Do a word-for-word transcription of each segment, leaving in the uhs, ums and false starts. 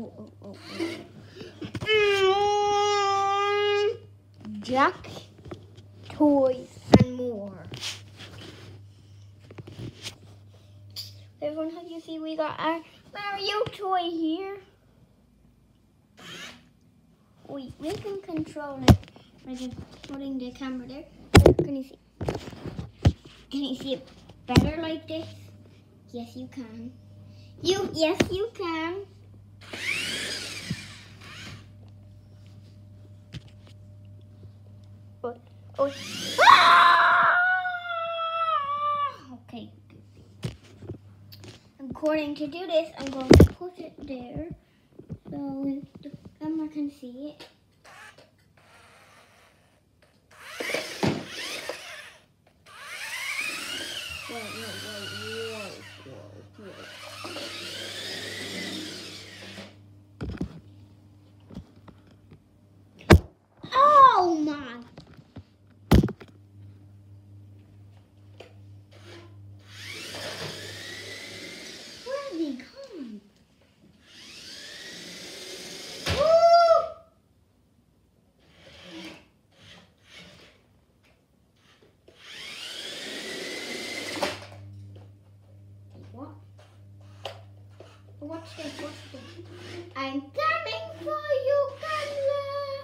oh, oh, oh, oh. Mm, Jack, toys, and more. Everyone, how do you see we got our Mario toy here? Wait, we can control it by just putting the camera there. Can you see? Can you see it better like this? Yes, you can. You, yes, you can. Oh, oh. Ah! Okay. According to do this, I'm going to put it there so the camera can see it. Whoa, whoa, whoa, whoa, whoa, whoa. Oh my! Where did he come? Woo! What? Watch this, watch this. I'm coming for you, Carla.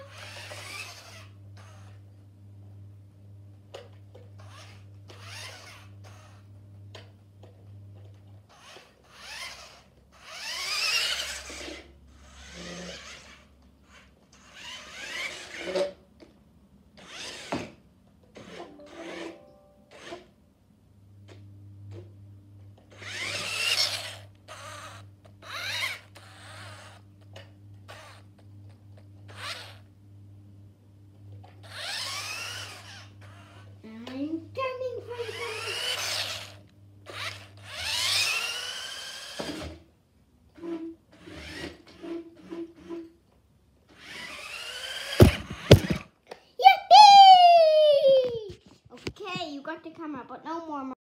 Got the camera, but no more.